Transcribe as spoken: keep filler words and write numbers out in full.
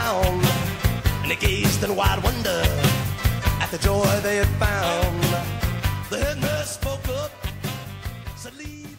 town, and they gazed in wide wonder at the joy they had found. The head nurse spoke up, said, "Leave."